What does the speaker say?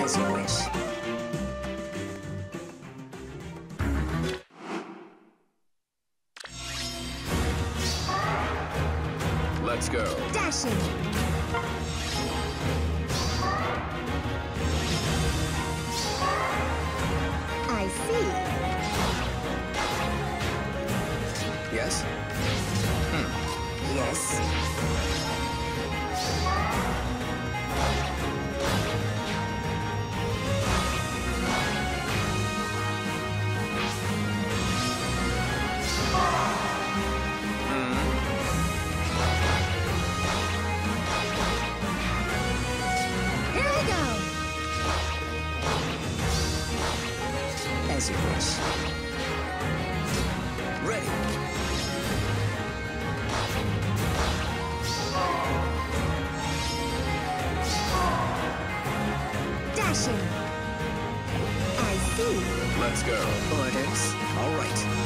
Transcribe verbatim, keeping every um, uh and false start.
As you wish. Let's go. Dashing. I see. Yes? Hmm. Yes. As you wish. Ready. Dashing. I see. Let's go. Orders. All right.